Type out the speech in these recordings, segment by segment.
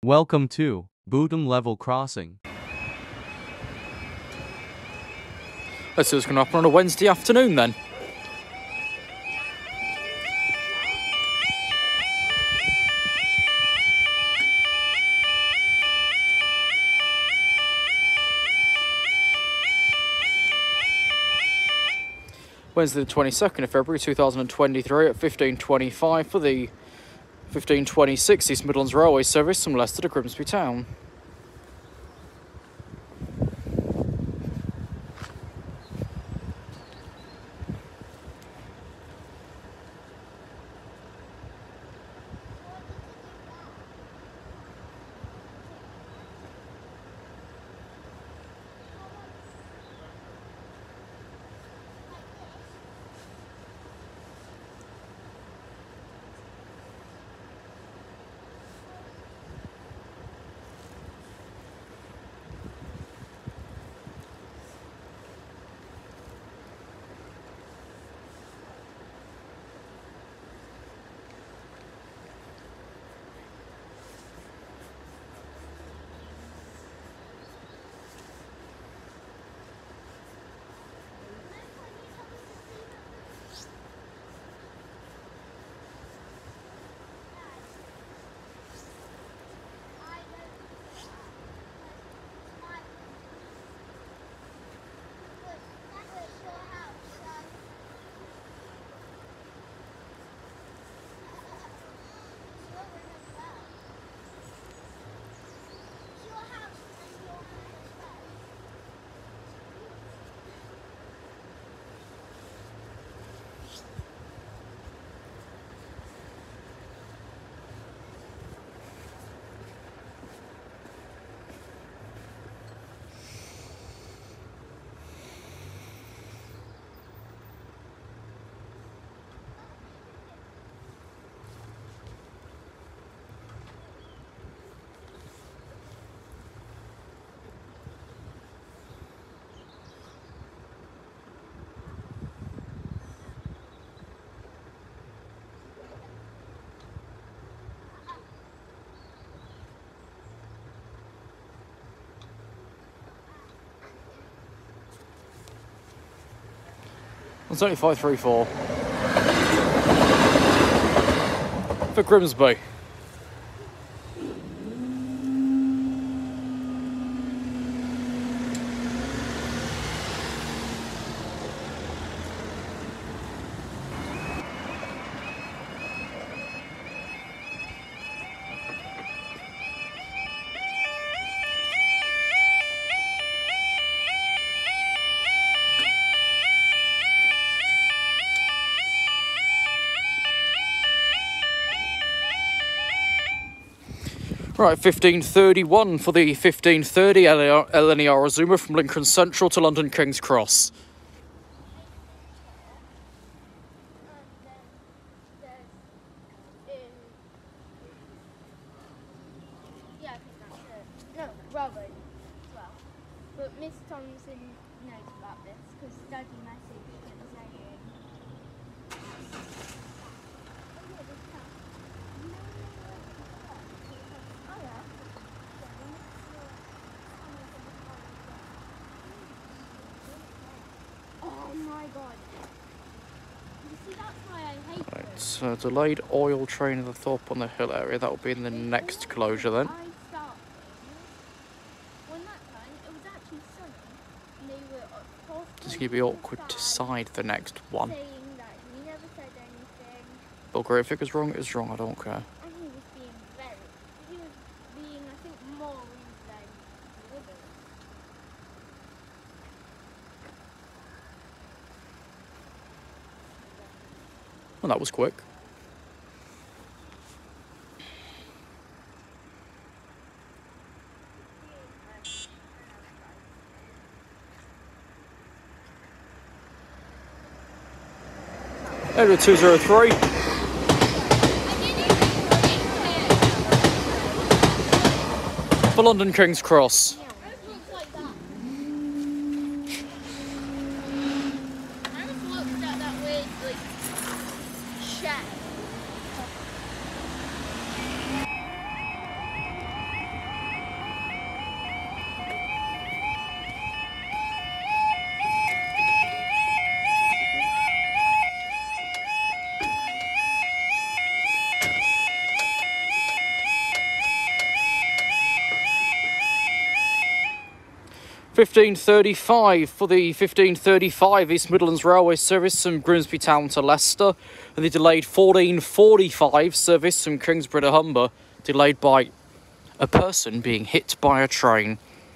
Welcome to Bootham Level Crossing. Let's see what's going to happen on a Wednesday afternoon then. Wednesday the 22nd of February 2023 at 15:25 for the 1526 East Midlands Railway service from Leicester to Grimsby Town. It's only 534 for Grimsby. Right, 15:31 for the 15:30 Eleni Arizuma from Lincoln Central to London King's Cross. Yeah, I think that's it. No, Robin as well. But Miss Thompson knows about this because Daddy messaged and saying. Oh yeah. Oh my god. You see, that's why I hate it. It's a delayed oil train in the Thorpe on the Hill area. That will be in the next closure then. When that time, it was actually sunny, and they were It's going to be awkward to decide the next one. saying that he never said anything, Bugger, if it was wrong, it was wrong. I don't care. and he was being I think, more rude than the others. Well, that was quick. Over 203. For London King's Cross. Yeah, it looks like that. I just looked at that weird, shed. 15:35 for the 15:35 East Midlands Railway service from Grimsby Town to Leicester, and the delayed 14:45 service from Kingsborough to Humber, delayed by a person being hit by a train.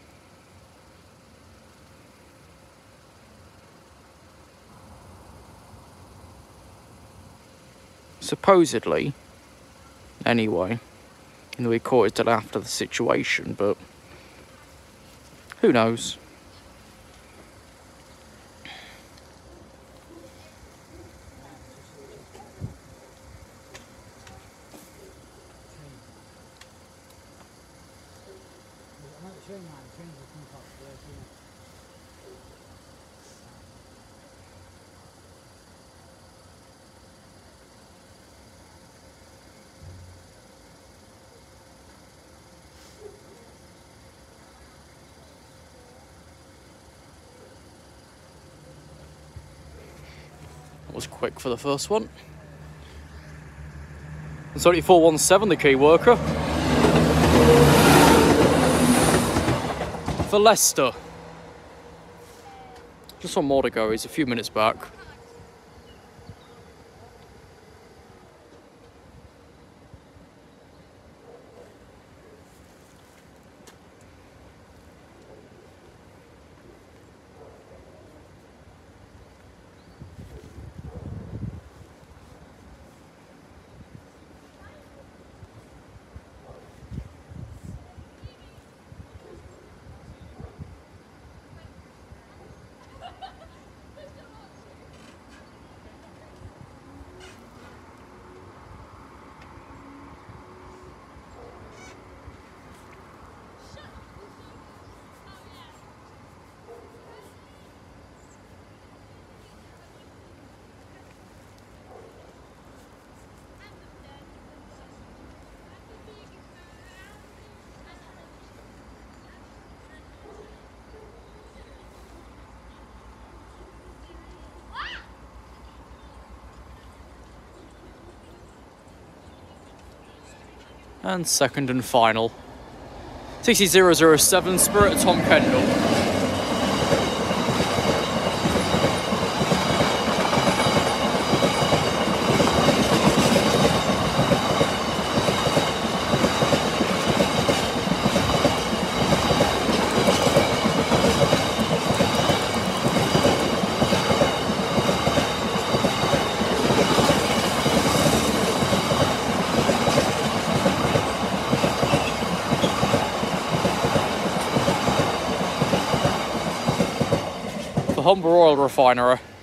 Supposedly, anyway, we recorded it after the situation, but who knows? Was quick for the first one. It's only 417, the key worker. For Leicester. Just one more to go, he's a few minutes back. And second and final. TC007 Spirit Tom Kendall. Humber Oil Refinery.